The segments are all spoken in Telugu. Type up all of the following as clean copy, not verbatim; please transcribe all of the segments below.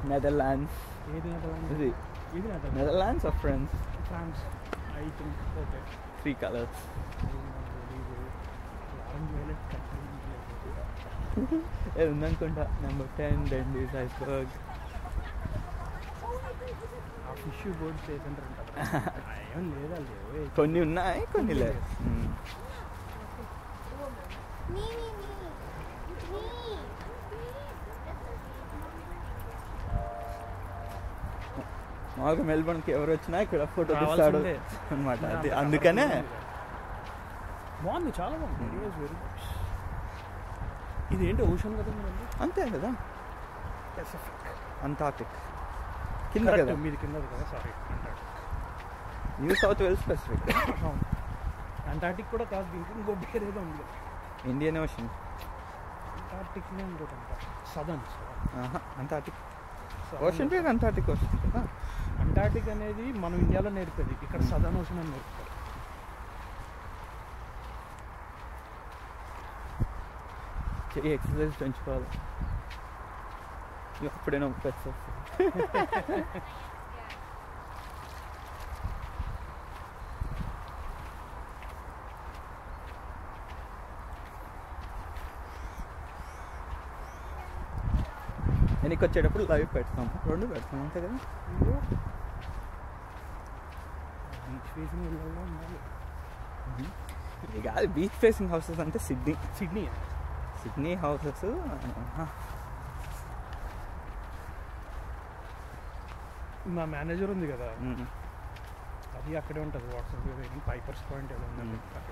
నెదర్లాండ్స్. ఏది నెదర్లాండ్స్? ఇది ఇది Netherlands. Netherlands or France? France I think. Okay 3 colours. Orange violet ఏది ఉందనుకుంటా. నెంబర్ 10 డెండీస్ ఐస్బర్గ్. ఆ ఫిష్ బోర్డ్ ప్లేస్ అంటారు ఏం లేదా లేవు. కొన్ని ఉన్నాయి కొన్ని లేదు. మామూలుగా మెల్బోర్న్కి ఎవరు వచ్చినా ఇక్కడ ఫోటో తీస్తాడు అనమాట. అది అందుకనే బాగుంది, చాలా బాగుంది. ఇది ఏంటి ఓషన్ కదా? అంతే కదా. పెసిఫిక్ అంటార్టిక్ కింద కదా, మీది కింద కదా. Sorry, New South Wales Pacific. Antarctic కూడా కాదు, దీనికి ఇంకో పేరు ఏదో ఉంది. Indian ocean. అంటార్టిక్నే ఇంకోటి అంట. సదర్న్. అంటార్టిక్ ఓషన్ పేరు అంటార్టిక్ ఓషన్ కదా. అంటార్టిక్ అనేది మనం ఇండియాలో నేర్పేది, ఇక్కడ సదర్న్ ఓషన్ అని నేర్పుతారు. ఎక్సర్సైజ్ పెంచుకోవాలి. అప్పుడే నొప్పి వస్తుంది. వెనక్కి వచ్చేటప్పుడు లైవ్ పెడతాం, 2 పెడతాం అంతే కదా. బీచ్ ఫేసింగ్ ఇళ్ళల్లో ఉండాలి. ఇక అది బీచ్ ఫేసింగ్ హౌసెస్ అంటే సిడ్నీ హౌసెస్. మా మేనేజర్ ఉంది కదా, అది అక్కడే ఉంటుంది. వాట్సాప్ పైపర్స్ పాయింట్ ఏదో ఉంది అక్కడ.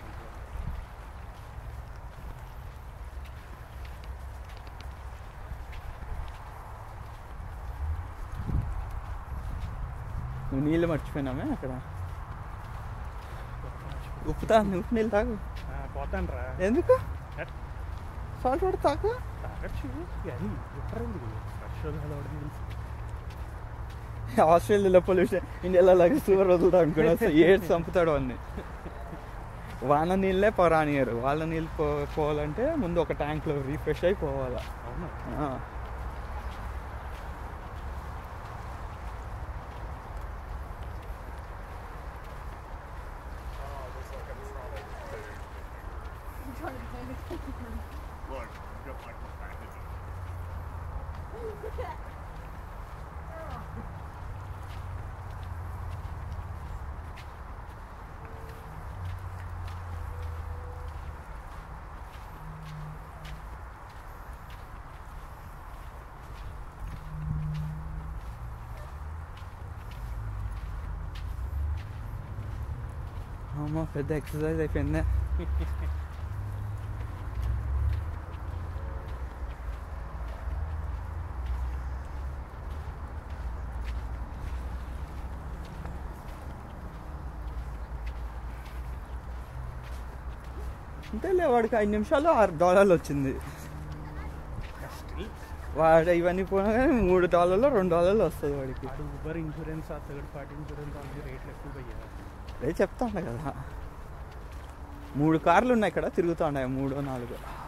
నువ్వు నీళ్ళు మర్చిపోయినామే అక్కడ. ఉప్పు నీళ్ళు తాగు. పోతాను రా. ఎందుకు? సాల్ట్ వాటర్ తాగు. తాగచ్చు అది ఆస్ట్రేలియాలో పొల్యూషన్, ఇండియాలో లాగా సూపర్ వదులుతా అనుకున్నా. ఏడు చంపుతాడు అన్ని. వాన నీళ్ళే రానియరు. వాళ్ళ నీళ్ళు పోవాలంటే ముందు ఒక ట్యాంక్లో రీఫ్రెష్ అయిపోవాలా. అవునా? అమ్మా పెద్ద ఎక్సర్సైజ్ అయిపోయిందే. అంతేలే, వాడికి 5 నిమిషాలు $6 వచ్చింది. వాడు ఇవన్నీ పోయినా కానీ $3 $2 వస్తుంది వాడికి. Uber insurance, third party insurance అన్ని రేట్లు ఎక్కువ అయ్యాయి. అదే చెప్తా ఉన్నా కదా, 3 కార్లు ఉన్నాయి ఇక్కడ తిరుగుతూ ఉన్నాయి, 3 4.